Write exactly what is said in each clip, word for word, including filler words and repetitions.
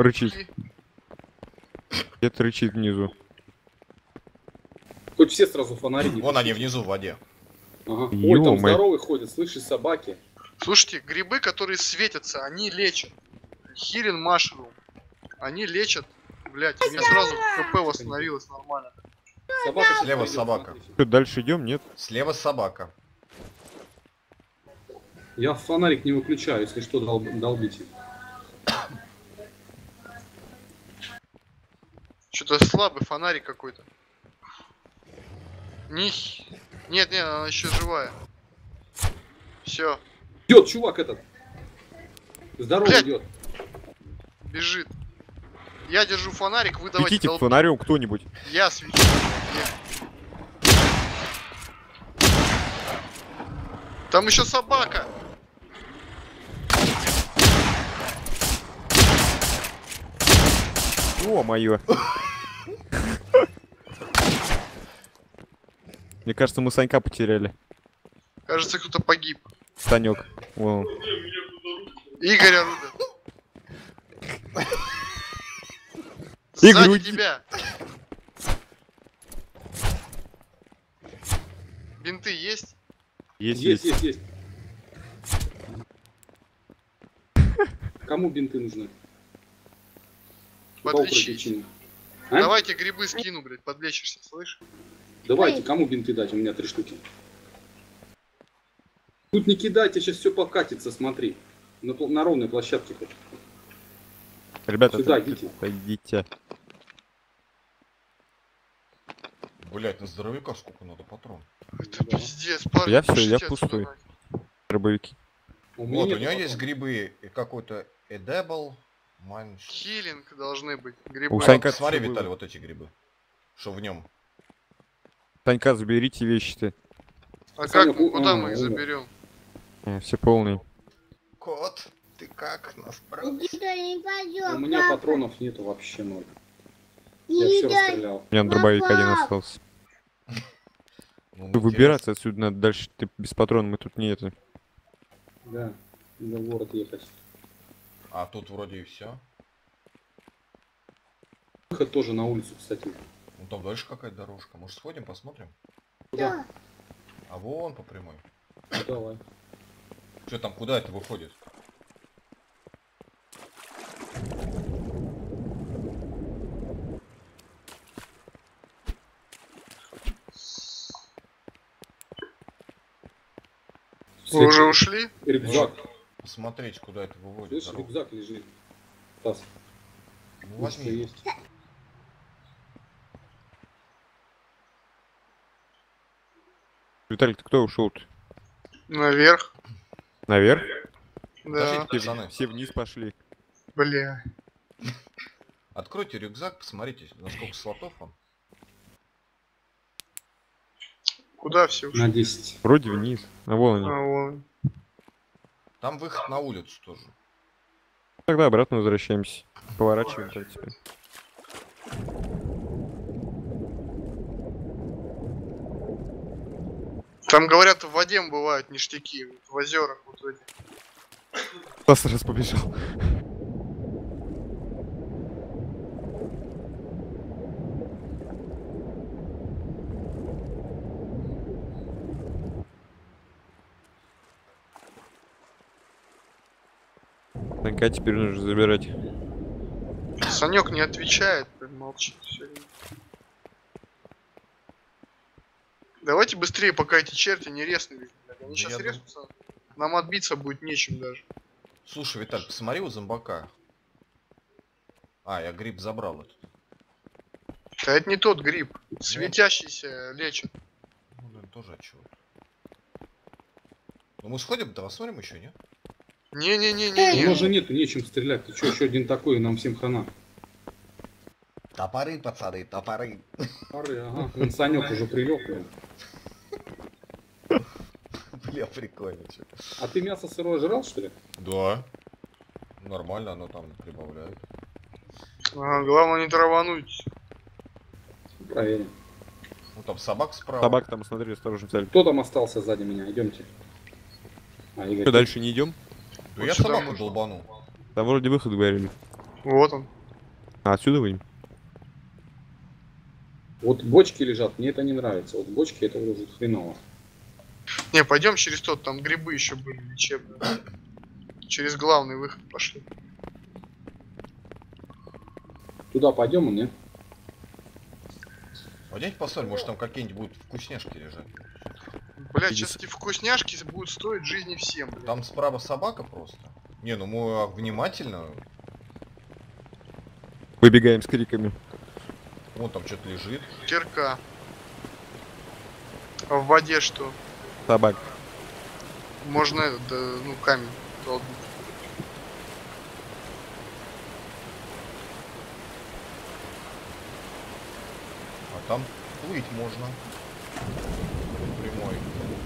Рычит. Где-то рычит внизу. Хоть все сразу фонари. Вон они внизу в воде. Ага. Ой, там Ё-моё. здоровый ходит, слышишь, собаки. Слушайте, грибы, которые светятся, они лечат. Хилин Машрум. Они лечат. Блять, у меня сразу ХП восстановилось нормально. Собака сейчас Слева придет, собака. смотрите. Что, дальше идем? Нет? Слева собака. Я фонарик не выключаю, если что, дол долбите. Что-то слабый фонарик какой-то. Них. Нет, нет, она еще живая. Все, Идет чувак этот. Здоровый Блядь. идет. бежит. Я держу фонарик, вы давайте Светите к долбите. фонарем кто-нибудь. Я свечу. Там еще собака. О, моё. Мне кажется, мы Санька потеряли. Кажется, кто-то погиб. Санек. Вон. Игоря рубят. Игорь, Сзади уйди. тебя. Бинты есть? Есть, Есть, есть. есть, есть. Кому бинты нужны? По Подлечить. причине. А? Давайте грибы скину, блядь, подлечишься, слышь? Давайте, кому бинты дать? У меня три штуки. Тут не кидайте, сейчас все покатится, смотри. На, пл- на ровной площадке хоть. Ребята, Сюда тут- идите. идите. Блять, на здоровяка сколько надо патронов. Это Да. пиздец, парни. Я всё, пошлите я отсюда пустой. нафиг. Дробовики. У меня Вот, у нету него есть патронов. грибы и какой-то Edible. Манш. Хилинг должны быть. Грибы. У Санька- Смотри, всё было. Виталий, вот эти грибы. Что в нем? Санька, заберите вещи-то. А Саня, как, у- куда а, мы их умер. заберем? А, все полные. Кот, ты как нас Никуда не пойдем. У меня патронов нету вообще ноль. Я все расстрелял. У меня дробовик один Папа! остался. Ну, Выбираться отсюда надо дальше. Ты без патронов, мы тут не это. Да, на город ехать. А тут вроде и все. Выход тоже на улицу, кстати. Ну там дальше какая-то дорожка. Может сходим, посмотрим? Куда? А вон по прямой. Ну, давай. Что там, куда это выходит? Вы уже ушли? Рюкзак. Посмотреть, куда это выводит. Слышь, дорогу. рюкзак лежит. Тас. Ну, Вот что возьми. есть. Виталик, ты кто ушел-то? Наверх. Наверх? Да. Подождите, пацаны. Все вниз пошли. Бля. Откройте рюкзак, посмотрите, насколько слотов он. Куда все ушли? На десять. Вроде вниз. А вон они. А, вон. Там выход на улицу тоже. Тогда обратно возвращаемся. Поворачиваем так теперь. Там, говорят, в воде бывают ништяки. вот В озерах вот в этих. Стас раз побежал. Санька теперь нужно забирать. Санек не отвечает, прям молчит все время. Давайте быстрее, пока эти черти не резнулись, блядь. Они Да сейчас я резнутся. Нам отбиться будет нечем даже. Слушай, Виталь, посмотри у зомбака. А, я гриб забрал этот. Да это не тот гриб. Светящийся лечит. Ну, блин, тоже отчего. Ну мы сходим, да посмотрим еще, нет? У Не-не-не-не-не. нас же нету, нечем стрелять. Ты что, еще один такой, и нам всем хана. Топоры, пацаны, топоры. Пары, ага. Вон Санек уже прилег. блин. Бля, прикольно. Чё. А ты мясо сырое жрал, что ли? Да. Нормально оно там прибавляет. Ага, главное не травануть. Проверим. Ну там собак справа. Собак там, смотри, осторожно взяли. Кто там остался сзади меня? Идемте. А, Игорь. Что, дальше не идем? Да я Вот сюда собаку можно. долбанул. Там вроде выход говорили. Вот он. А, отсюда выйдем? Вот бочки лежат, мне это не нравится. Вот бочки это уже хреново. Не, пойдем через тот, там грибы еще были лечебные. Через главный выход пошли. Туда пойдем, и нет? Пойдемте посмотрим, может там какие-нибудь будут вкусняшки лежать. Блять, Иди сейчас с- эти вкусняшки будут стоить жизни всем, блядь. Там справа собака просто. Не, ну мы внимательно. Выбегаем с криками. Вон там что-то лежит. Кирка. А в воде что? Собак. Можно этот, да, ну, камень долбить. А там плыть можно. Прямой.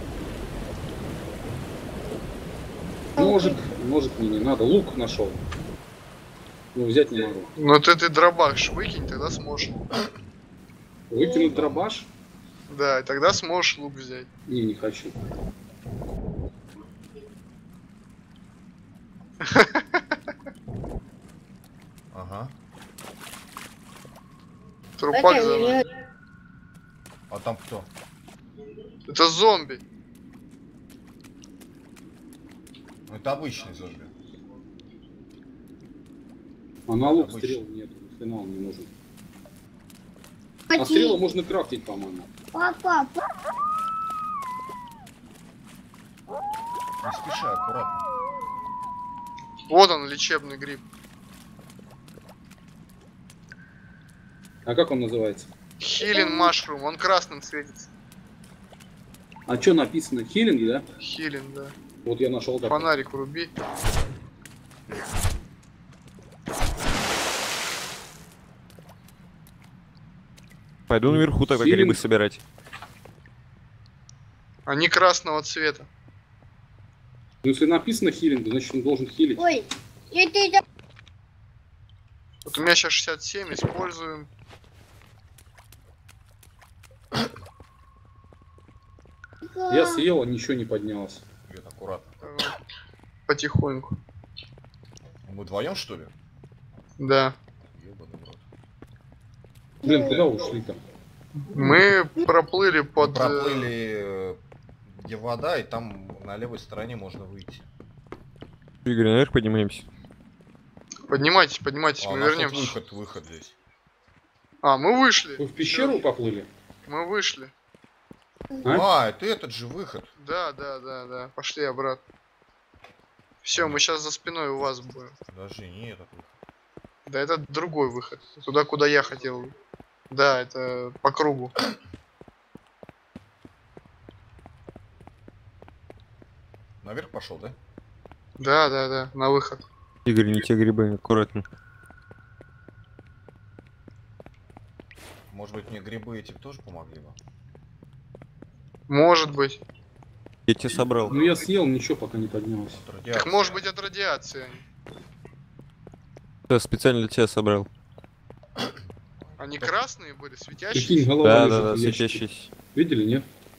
Ножик, ножик мне не надо. Лук нашел. Ну, взять не могу. Ну ты ты дробаш выкинь, тогда сможешь. Выкинуть дробаш? Да, и тогда сможешь лук взять. Не, не хочу. Ага. Трупак за... А там кто? Это зомби. Ну, это обычный зомби. А на лук Обычно. стрел нет. Хрена он не нужен. А стрелы можно крафтить, по-моему. Папа, Не спеши, аккуратно. Вот он, лечебный гриб. А как он называется? Хилин машрум, он красным светится. А что написано? Хиллинг, да? Хилин, да. Вот я нашел такой. Фонарик вруби. Пойду наверху тогда Филинг. грибы собирать. Они красного цвета. Ну, если написано хиллинг, значит он должен хилить. ой, это Вот у меня сейчас шестьдесят семь, используем. Я съел, а ничего не поднялось. Нет, аккуратно. э, Потихоньку. Мы вдвоем что ли? Да. Ебаный в рот. Блин, куда ушли там? Мы проплыли Мы под... э, проплыли, э, где вода, и там на левой стороне можно выйти. Игорь, наверх поднимаемся. Поднимайтесь, поднимайтесь, А, мы у нас тут вернемся. выход, выход здесь. А, мы вышли. Вы в пещеру поплыли? Мы вышли. А? А, это этот же выход. Да, да, да, да. Пошли обратно. Все, мы сейчас за спиной у вас будем. Подожди, не этот выход. Да, это другой выход. Туда, куда я хотел. Да, это по кругу. Наверх пошел, да? Да, да, да, на выход. Игорь, не те грибы, аккуратно. Может быть, мне грибы эти тоже помогли бы? Может быть. Я тебя собрал. Ну я съел, ничего пока не поднялось. От Так радиации. может быть от радиации они. Да, специально для тебя собрал. Они красные были, Прикинь, светящиеся. голова Да, лежит да, да, в ящике. светящийся. Видели, нет?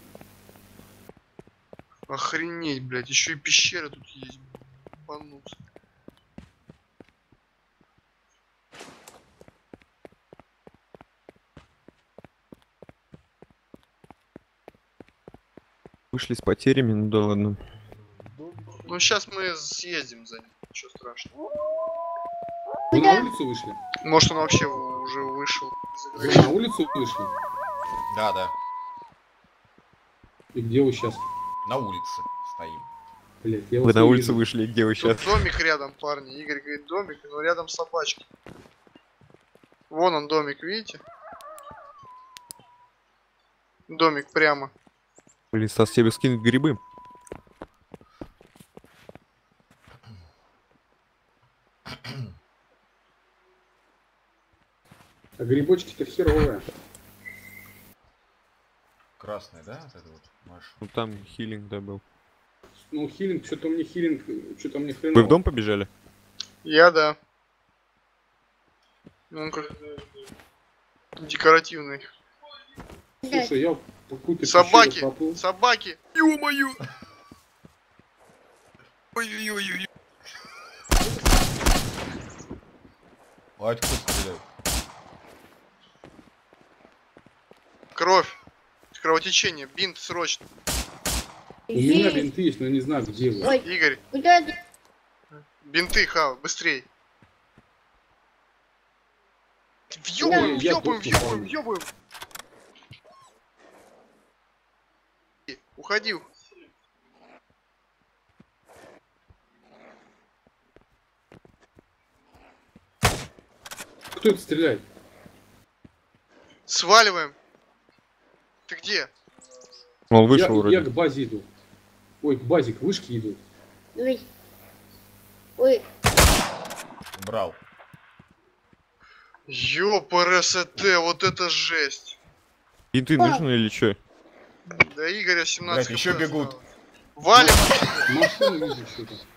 Охренеть, блядь, еще и пещера тут есть. Понуться. Вышли с потерями, ну да ладно. Ну сейчас мы съездим за ним, ничего страшного. Вы на улицу вышли? Может он вообще уже вышел из Вы игры. на улицу вышли? Да, да. И где вы сейчас? На улице стоим. Блять, я Вы вас на не улицу вижу. вышли, где вы сейчас? Тут домик рядом, парни. Игорь говорит домик, но рядом собачки. Вон он домик, видите? Домик прямо. Блин, Стас, тебе скинуть грибы? А грибочки-то херовые. Красный, да? Вот это вот, Маш? Ну там хилинг, да, был. Ну, хилинг, что-то мне хилинг, что-то мне Вы хреново. в дом побежали? Я да. Ну как декоративный. Слушай, я по какую-то Собаки! пещеру поплыл. Собаки! Ё-моё! Ой-ой-ой. А это кто стреляет? Кровь. Кровотечение. Бинт срочно. У меня бинты есть, но я не знаю, где вы. Ой, Игорь, куда ты? бинты, Хава, быстрей. Ой, Въебываем, я въебываем, тут въебываем, упал. въебываем. Уходи. Кто это стреляет? Сваливаем. Ты где? Он вышел я, вроде. я к базе иду. Ой, к базе, к вышке иду. Ой. Ой. Брал. Ёпрст, вот это жесть. И ты нужен или чё? Да Игоря семнадцать. Блядь, еще хп бегут. осталось. Валим. Машину вижу что-то.